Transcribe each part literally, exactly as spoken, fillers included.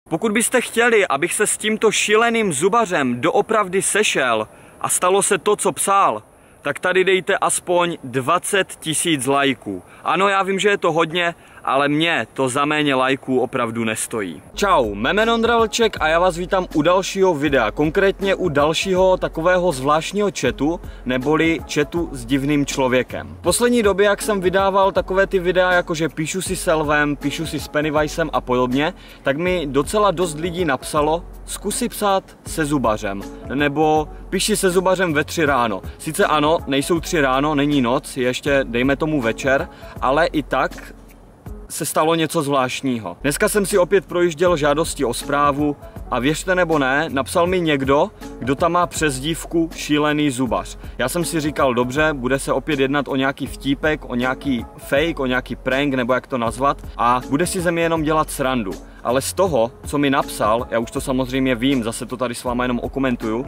Pokud byste chtěli, abych se s tímto šíleným zubařem doopravdy sešel a stalo se to, co psal, tak tady dejte aspoň dvacet tisíc lajků. Ano, já vím, že je to hodně, ale mě to za méně lajků opravdu nestojí. Čau, mé jméno Ondra Vlček a já vás vítám u dalšího videa, konkrétně u dalšího takového zvláštního chatu, neboli chatu s divným člověkem. V poslední době, jak jsem vydával takové ty videa, jakože píšu si s Elvem, píšu si s Pennywisem a podobně, tak mi docela dost lidí napsalo, zkusi psát se zubařem, nebo píši se zubařem ve tři ráno. Sice ano, nejsou tři ráno, není noc, ještě dejme tomu večer, ale i tak se stalo něco zvláštního. Dneska jsem si opět projížděl žádosti o zprávu a věřte nebo ne, napsal mi někdo, kdo tam má přezdívku šílený zubař. Já jsem si říkal, dobře, bude se opět jednat o nějaký vtípek, o nějaký fake, o nějaký prank, nebo jak to nazvat, a bude si ze mě jenom dělat srandu. Ale z toho, co mi napsal, já už to samozřejmě vím, zase to tady s váma jenom okomentuju,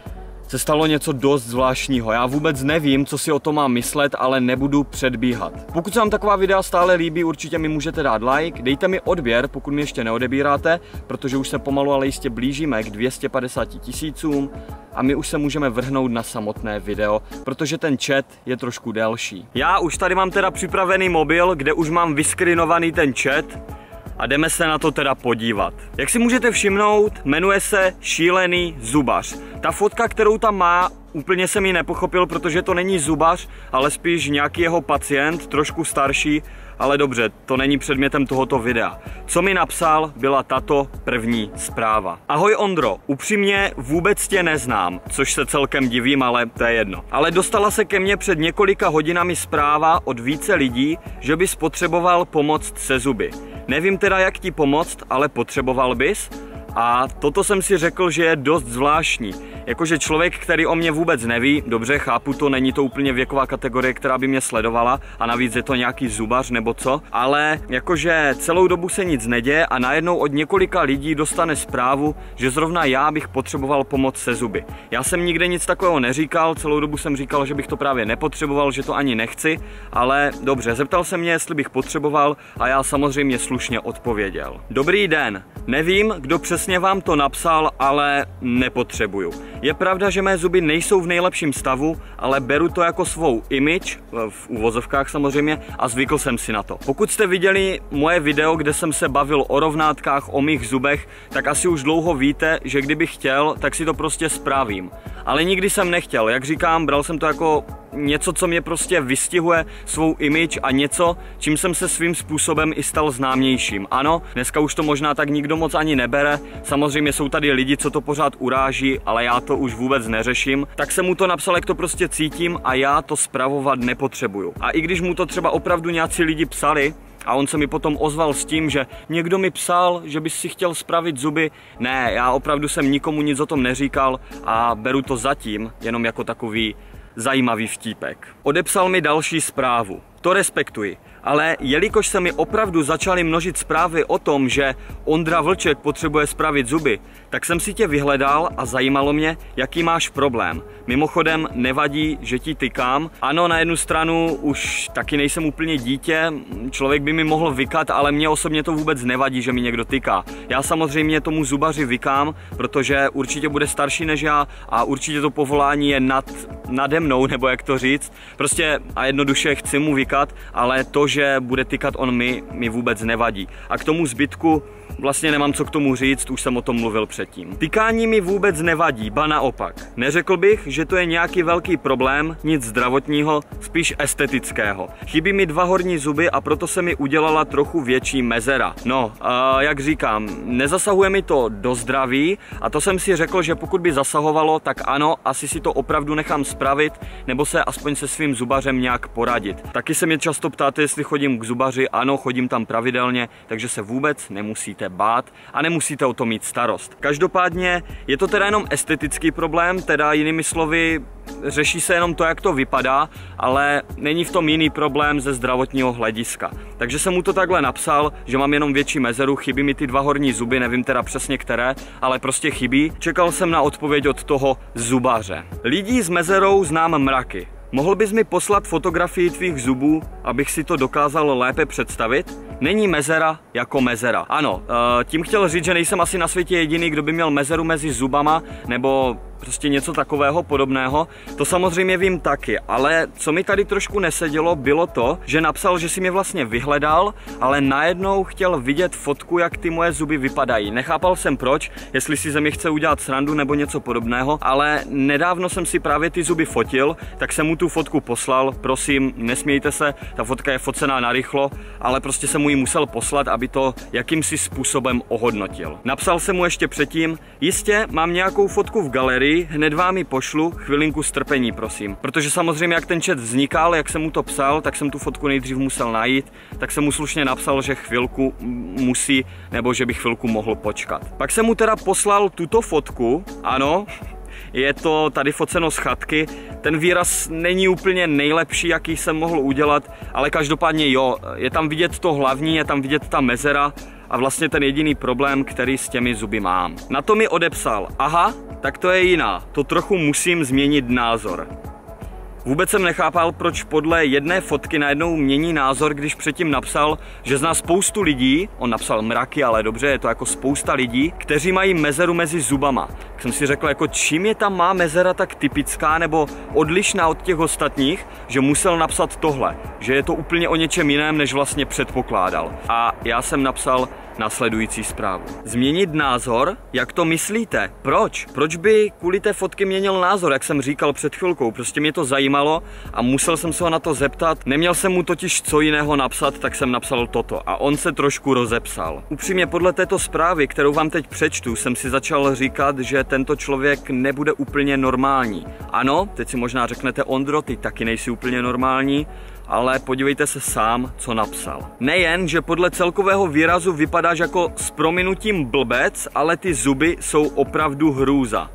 se stalo něco dost zvláštního. Já vůbec nevím, co si o tom mám myslet, ale nebudu předbíhat. Pokud se vám taková videa stále líbí, určitě mi můžete dát like, dejte mi odběr, pokud mi ještě neodebíráte, protože už se pomalu ale jistě blížíme k dvě stě padesáti tisícům a my už se můžeme vrhnout na samotné video, protože ten chat je trošku delší. Já už tady mám teda připravený mobil, kde už mám vyskrinovaný ten chat, a jdeme se na to teda podívat. Jak si můžete všimnout, jmenuje se Šílený zubař. Ta fotka, kterou tam má, úplně jsem ji nepochopil, protože to není zubař, ale spíš nějaký jeho pacient, trošku starší, ale dobře, to není předmětem tohoto videa. Co mi napsal, byla tato první zpráva. Ahoj Ondro, upřímně vůbec tě neznám, což se celkem divím, ale to je jedno. Ale dostala se ke mně před několika hodinami zpráva od více lidí, že bys potřeboval pomoct se zuby. Nevím teda, jak ti pomoct, ale potřeboval bys? A toto jsem si řekl, že je dost zvláštní. Jakože člověk, který o mě vůbec neví, dobře, chápu to, není to úplně věková kategorie, která by mě sledovala a navíc je to nějaký zubař nebo co, ale jakože celou dobu se nic neděje a najednou od několika lidí dostane zprávu, že zrovna já bych potřeboval pomoc se zuby. Já jsem nikde nic takového neříkal, celou dobu jsem říkal, že bych to právě nepotřeboval, že to ani nechci, ale dobře, zeptal se mě, jestli bych potřeboval a já samozřejmě slušně odpověděl. Dobrý den, nevím, kdo přesně vám to napsal, ale nepotřebuju. Je pravda, že mé zuby nejsou v nejlepším stavu, ale beru to jako svou image, v uvozovkách samozřejmě, a zvykl jsem si na to. Pokud jste viděli moje video, kde jsem se bavil o rovnátkách, o mých zubech, tak asi už dlouho víte, že kdybych chtěl, tak si to prostě spravím. Ale nikdy jsem nechtěl, jak říkám, bral jsem to jako něco, co mě prostě vystihuje svou image a něco, čím jsem se svým způsobem i stal známějším. Ano, dneska už to možná tak nikdo moc ani nebere, samozřejmě jsou tady lidi, co to pořád uráží, ale já to už vůbec neřeším. Tak jsem mu to napsal, jak to prostě cítím a já to spravovat nepotřebuju. A i když mu to třeba opravdu nějací lidi psali, a on se mi potom ozval s tím, že někdo mi psal, že by si chtěl spravit zuby. Ne, já opravdu jsem nikomu nic o tom neříkal a beru to zatím jenom jako takový zajímavý vtípek. Odepsal mi další zprávu. To respektuji, ale jelikož se mi opravdu začaly množit zprávy o tom, že Ondra Vlček potřebuje spravit zuby, tak jsem si tě vyhledal a zajímalo mě, jaký máš problém. Mimochodem nevadí, že ti tykám. Ano, na jednu stranu už taky nejsem úplně dítě, člověk by mi mohl vykat, ale mně osobně to vůbec nevadí, že mi někdo tyká. Já samozřejmě tomu zubaři vykám, protože určitě bude starší než já a určitě to povolání je nad, nade mnou, nebo jak to říct. Prostě a jednoduše chci mu vykat, ale to, že bude tykat on mi, mi vůbec nevadí. A k tomu zbytku vlastně nemám co k tomu říct, už jsem o tom mluvil předtím. Tykání mi vůbec nevadí, ba naopak. Neřekl bych, že to je nějaký velký problém, nic zdravotního, spíš estetického. Chybí mi dva horní zuby a proto se mi udělala trochu větší mezera. No, a jak říkám, nezasahuje mi to do zdraví a to jsem si řekl, že pokud by zasahovalo, tak ano, asi si to opravdu nechám spravit, nebo se aspoň se svým zubařem nějak poradit. Taky se mě často ptáte, jestli chodím k zubaři, ano, chodím tam pravidelně, takže se vůbec nemusíte bát a nemusíte o to mít starost. Každopádně je to teda jenom estetický problém, teda jinými slovy řeší se jenom to, jak to vypadá, ale není v tom jiný problém ze zdravotního hlediska. Takže jsem mu to takhle napsal, že mám jenom větší mezeru, chybí mi ty dva horní zuby, nevím teda přesně které, ale prostě chybí. Čekal jsem na odpověď od toho zubaře. Lidí s mezerou znám mraky. Mohl bys mi poslat fotografii tvých zubů, abych si to dokázal lépe představit? Není mezera jako mezera. Ano, tím chtěl říct, že nejsem asi na světě jediný, kdo by měl mezeru mezi zubama, nebo prostě něco takového podobného. To samozřejmě vím taky, ale co mi tady trošku nesedělo, bylo to, že napsal, že si mě vlastně vyhledal, ale najednou chtěl vidět fotku, jak ty moje zuby vypadají. Nechápal jsem proč, jestli si ze mě chce udělat srandu nebo něco podobného, ale nedávno jsem si právě ty zuby fotil, tak jsem mu tu fotku poslal. Prosím, nesmějte se, ta fotka je focená narychlo, ale prostě jsem mu ji musel poslat, aby to jakýmsi způsobem ohodnotil. Napsal jsem mu ještě předtím, jistě, mám nějakou fotku v galerii, hned vám ji pošlu, chvilinku strpení, prosím. Protože samozřejmě, jak ten chat vznikal, jak jsem mu to psal, tak jsem tu fotku nejdřív musel najít, tak jsem mu slušně napsal, že chvilku musí, nebo že bych chvilku mohl počkat. Pak jsem mu teda poslal tuto fotku, ano, je to tady foceno z chatky. Ten výraz není úplně nejlepší, jaký jsem mohl udělat, ale každopádně jo, je tam vidět to hlavní, je tam vidět ta mezera a vlastně ten jediný problém, který s těmi zuby mám. Na to mi odepsal, aha, tak to je jiná, to trochu musím změnit názor. Vůbec jsem nechápal, proč podle jedné fotky najednou mění názor, když předtím napsal, že zná spoustu lidí, on napsal mraky, ale dobře, je to jako spousta lidí, kteří mají mezeru mezi zubama. Tak jsem si řekl, jako čím je tam má mezera tak typická nebo odlišná od těch ostatních, že musel napsat tohle, že je to úplně o něčem jiném, než vlastně předpokládal. A já jsem napsal následující zprávu. Změnit názor? Jak to myslíte? Proč? Proč by kvůli té fotky měnil názor, jak jsem říkal před chvilkou? Prostě mě to zajímalo a musel jsem se ho na to zeptat. Neměl jsem mu totiž co jiného napsat, tak jsem napsal toto a on se trošku rozepsal. Upřímně podle této zprávy, kterou vám teď přečtu, jsem si začal říkat, že tento člověk nebude úplně normální. Ano, teď si možná řeknete, Ondro, ty taky nejsi úplně normální, ale podívejte se sám, co napsal. Nejen, že podle celkového výrazu vypadáš jako s prominutím blbec, ale ty zuby jsou opravdu hrůza.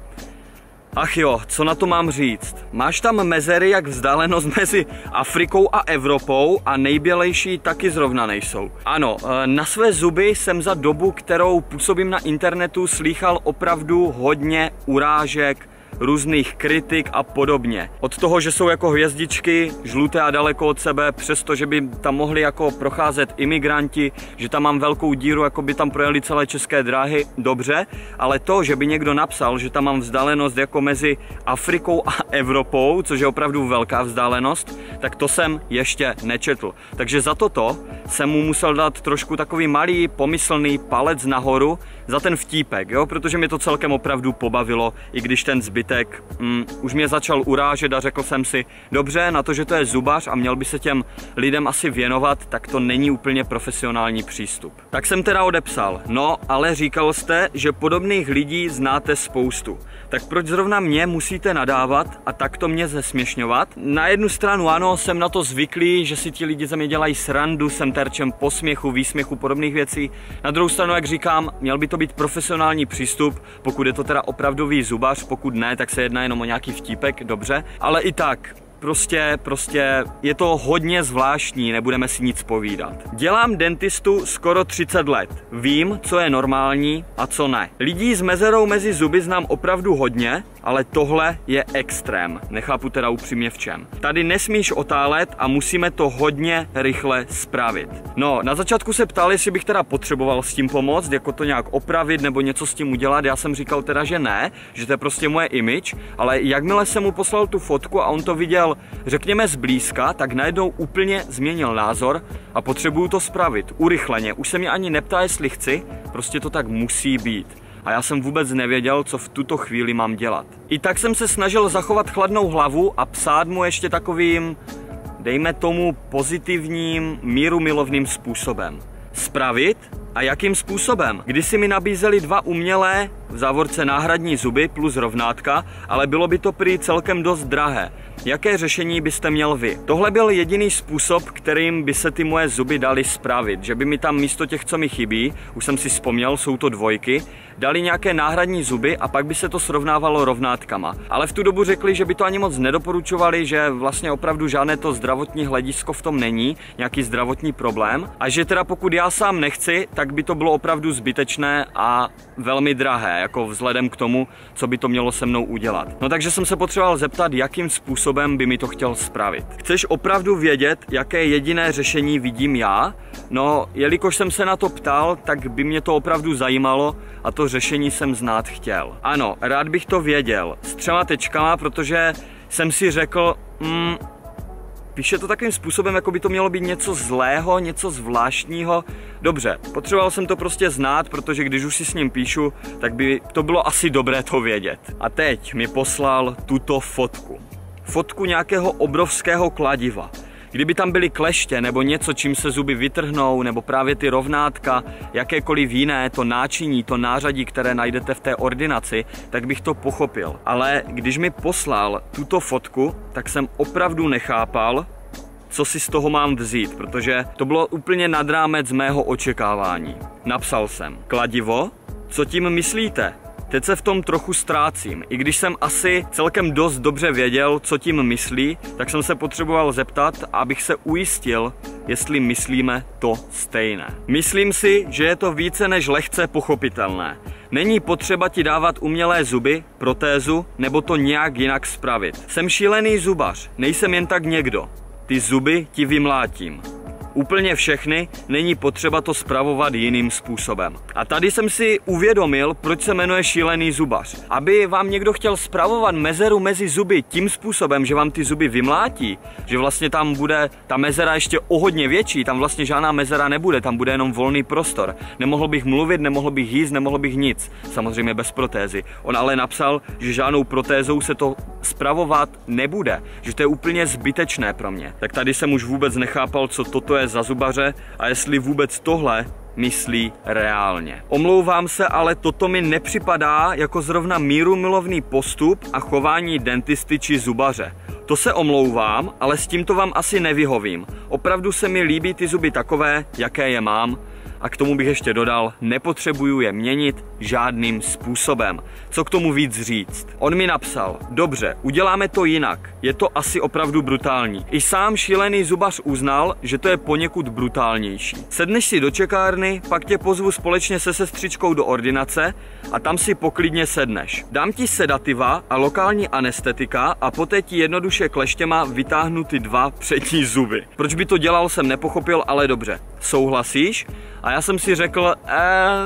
Ach jo, co na to mám říct? Máš tam mezery jak vzdálenost mezi Afrikou a Evropou a nejbělejší taky zrovna nejsou. Ano, na své zuby jsem za dobu, kterou působím na internetu, slýchal opravdu hodně urážek, různých kritik a podobně. Od toho, že jsou jako hvězdičky, žluté a daleko od sebe, přestože by tam mohli jako procházet imigranti, že tam mám velkou díru, jako by tam projeli celé české dráhy, dobře, ale to, že by někdo napsal, že tam mám vzdálenost jako mezi Afrikou a Evropou, což je opravdu velká vzdálenost, tak to jsem ještě nečetl. Takže za toto jsem mu musel dát trošku takový malý pomyslný palec nahoru za ten vtípek, jo, protože mě to celkem opravdu pobavilo, i když ten zbytek mm, už mě začal urážet a řekl jsem si, dobře, na to, že to je zubař a měl by se těm lidem asi věnovat, tak to není úplně profesionální přístup. Tak jsem teda odepsal, no, ale říkal jste, že podobných lidí znáte spoustu. Tak proč zrovna mě musíte nadávat a takto mě zesměšňovat? Na jednu stranu ano, jsem na to zvyklý, že si ti lidi ze mě dělají srandu, jsem terčem posměchu, výsměchu, podobných věcí. Na druhou stranu, jak říkám, měl by to být profesionální přístup, pokud je to teda opravdový zubař, pokud ne, tak se jedná jenom o nějaký vtípek, dobře, ale i tak. Prostě, prostě je to hodně zvláštní, nebudeme si nic povídat. Dělám dentistu skoro třicet let. Vím, co je normální a co ne. Lidí s mezerou mezi zuby znám opravdu hodně, ale tohle je extrém. Nechápu teda upřímně v čem. Tady nesmíš otálet a musíme to hodně rychle spravit. No, na začátku se ptal, jestli bych teda potřeboval s tím pomoct, jako to nějak opravit nebo něco s tím udělat. Já jsem říkal teda, že ne, že to je prostě moje image, ale jakmile jsem mu poslal tu fotku a on to viděl, řekněme zblízka, tak najednou úplně změnil názor a potřebuju to spravit urychleně. Už se mě ani neptá, jestli chci, prostě to tak musí být. A já jsem vůbec nevěděl, co v tuto chvíli mám dělat. I tak jsem se snažil zachovat chladnou hlavu a psát mu ještě takovým, dejme tomu, pozitivním, mírumilovným způsobem. Spravit? A jakým způsobem? Kdysi mi nabízeli dva umělé, v závorce náhradní zuby plus rovnátka, ale bylo by to prý celkem dost drahé. Jaké řešení byste měl vy? Tohle byl jediný způsob, kterým by se ty moje zuby daly spravit, že by mi tam místo těch, co mi chybí, už jsem si vzpomněl, jsou to dvojky, dali nějaké náhradní zuby a pak by se to srovnávalo rovnátkama. Ale v tu dobu řekli, že by to ani moc nedoporučovali, že vlastně opravdu žádné to zdravotní hledisko v tom není, nějaký zdravotní problém a že teda pokud já sám nechci, tak by to bylo opravdu zbytečné a velmi drahé, jako vzhledem k tomu, co by to mělo se mnou udělat. No takže jsem se potřeboval zeptat, jakým způsobem by mi to chtěl spravit. Chceš opravdu vědět, jaké jediné řešení vidím já? No, jelikož jsem se na to ptal, tak by mě to opravdu zajímalo a to řešení jsem znát chtěl. Ano, rád bych to věděl. S třema tečkama, protože jsem si řekl, mm, píše to takovým způsobem, jako by to mělo být něco zlého, něco zvláštního. Dobře, potřeboval jsem to prostě znát, protože když už si s ním píšu, tak by to bylo asi dobré to vědět. A teď mi poslal tuto fotku. Fotku nějakého obrovského kladiva. Kdyby tam byly kleště nebo něco, čím se zuby vytrhnou, nebo právě ty rovnátka, jakékoliv jiné, to náčiní, to nářadí, které najdete v té ordinaci, tak bych to pochopil. Ale když mi poslal tuto fotku, tak jsem opravdu nechápal, co si z toho mám vzít, protože to bylo úplně nad rámec mého očekávání. Napsal jsem: kladivo? Co tím myslíte? Teď se v tom trochu ztrácím. I když jsem asi celkem dost dobře věděl, co tím myslí, tak jsem se potřeboval zeptat, abych se ujistil, jestli myslíme to stejné. Myslím si, že je to více než lehce pochopitelné. Není potřeba ti dávat umělé zuby, protézu nebo to nějak jinak spravit. Jsem šílený zubař, nejsem jen tak někdo. Ty zuby ti vymlátím. Úplně všechny, není potřeba to spravovat jiným způsobem. A tady jsem si uvědomil, proč se jmenuje šílený zubař. Aby vám někdo chtěl spravovat mezeru mezi zuby tím způsobem, že vám ty zuby vymlátí, že vlastně tam bude ta mezera ještě o hodně větší, tam vlastně žádná mezera nebude, tam bude jenom volný prostor. Nemohl bych mluvit, nemohl bych jíst, nemohl bych nic. Samozřejmě bez protézy. On ale napsal, že žádnou protézou se to spravovat nebude, že to je úplně zbytečné pro mě. Tak tady jsem už vůbec nechápal, co toto je za zubaře a jestli vůbec tohle myslí reálně. Omlouvám se, ale toto mi nepřipadá jako zrovna mírumilovný postup a chování dentisty či zubaře. To se omlouvám, ale s tímto vám asi nevyhovím. Opravdu se mi líbí ty zuby takové, jaké je mám. A k tomu bych ještě dodal, nepotřebuju je měnit žádným způsobem. Co k tomu víc říct? On mi napsal: dobře, uděláme to jinak. Je to asi opravdu brutální. I sám šílený zubař uznal, že to je poněkud brutálnější. Sedneš si do čekárny, pak tě pozvu společně se sestřičkou do ordinace a tam si poklidně sedneš. Dám ti sedativa a lokální anestetika a poté ti jednoduše kleštěma vytáhnu ty dva přední zuby. Proč by to dělal, jsem nepochopil, ale dobře. Souhlasíš? A já jsem si řekl, eh,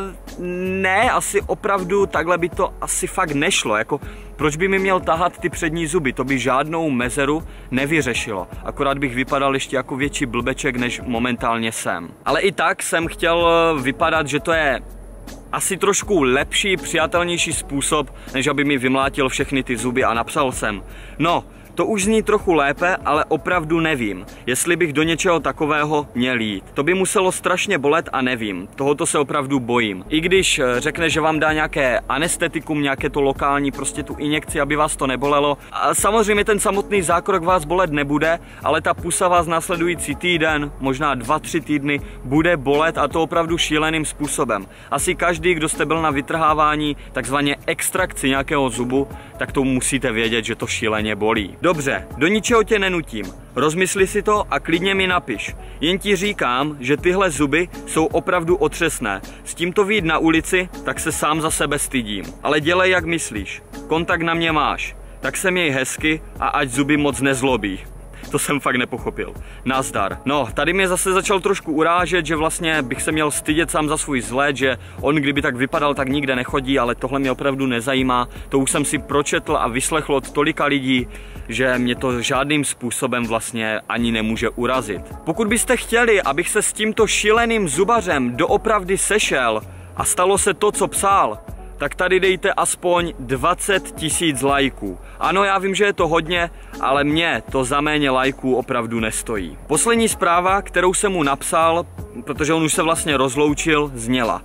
ne, asi opravdu takhle by to asi fakt nešlo, jako proč by mi měl tahat ty přední zuby, to by žádnou mezeru nevyřešilo, akorát bych vypadal ještě jako větší blbeček, než momentálně jsem. Ale i tak jsem chtěl vypadat, že to je asi trošku lepší, přijatelnější způsob, než aby mi vymlátil všechny ty zuby a napsal jsem: no, to už zní trochu lépe, ale opravdu nevím, jestli bych do něčeho takového měl jít. To by muselo strašně bolet a nevím, tohoto se opravdu bojím. I když řekne, že vám dá nějaké anestetikum, nějaké to lokální, prostě tu injekci, aby vás to nebolelo. A samozřejmě ten samotný zákrok vás bolet nebude, ale ta pusa vás následující týden, možná dva, tři týdny bude bolet a to opravdu šíleným způsobem. Asi každý, kdo jste byl na vytrhávání, takzvaně extrakci nějakého zubu, tak to musíte vědět, že to šíleně bolí. Dobře, do ničeho tě nenutím. Rozmysli si to a klidně mi napiš. Jen ti říkám, že tyhle zuby jsou opravdu otřesné. S tímto vyjít na ulici, tak se sám za sebe stydím. Ale dělej, jak myslíš. Kontakt na mě máš. Tak se měj hezky a ať zuby moc nezlobí. To jsem fakt nepochopil. Nazdar. No, tady mě zase začal trošku urážet, že vlastně bych se měl stydět sám za svůj vzhled, že on kdyby tak vypadal, tak nikde nechodí, ale tohle mě opravdu nezajímá. To už jsem si pročetl a vyslechl od tolika lidí, že mě to žádným způsobem vlastně ani nemůže urazit. Pokud byste chtěli, abych se s tímto šíleným zubařem doopravdy sešel a stalo se to, co psal, tak tady dejte aspoň dvacet tisíc lajků. Ano, já vím, že je to hodně, ale mě to za méně lajků opravdu nestojí. Poslední zpráva, kterou jsem mu napsal, protože on už se vlastně rozloučil, zněla: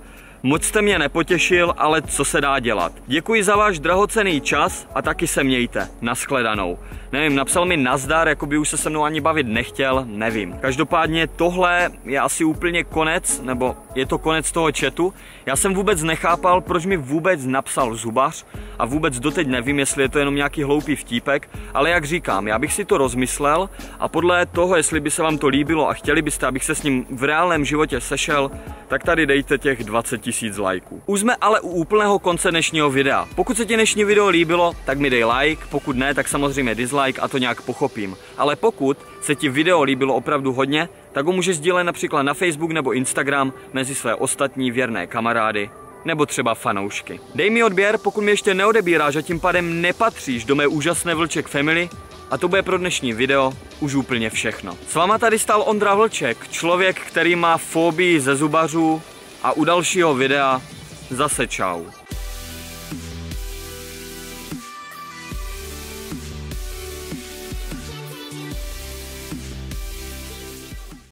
Moc jste mě nepotěšil, ale co se dá dělat. Děkuji za váš drahocenný čas a taky se mějte. Nashledanou. Nevím, napsal mi nazdar, jako by už se se mnou ani bavit nechtěl, nevím. Každopádně tohle je asi úplně konec, nebo je to konec toho chatu. Já jsem vůbec nechápal, proč mi vůbec napsal zubař a vůbec doteď nevím, jestli je to jenom nějaký hloupý vtípek, ale jak říkám, já bych si to rozmyslel a podle toho, jestli by se vám to líbilo a chtěli byste, abych se s ním v reálném životě sešel, tak tady dejte těch dvacet tisíc lajků. Už jsme ale u úplného konce dnešního videa. Pokud se ti dnešní video líbilo, tak mi dej like, pokud ne, tak samozřejmě dislike a to nějak pochopím. Ale pokud se ti video líbilo opravdu hodně, tak ho můžeš sdílet například na Facebook nebo Instagram mezi své ostatní věrné kamarády nebo třeba fanoušky. Dej mi odběr, pokud mi ještě neodebíráš a tím pádem nepatříš do mé úžasné Vlček Family. A to bude pro dnešní video už úplně všechno. S váma tady stál Ondra Vlček, člověk, který má fobii ze zubařů a u dalšího videa zase čau.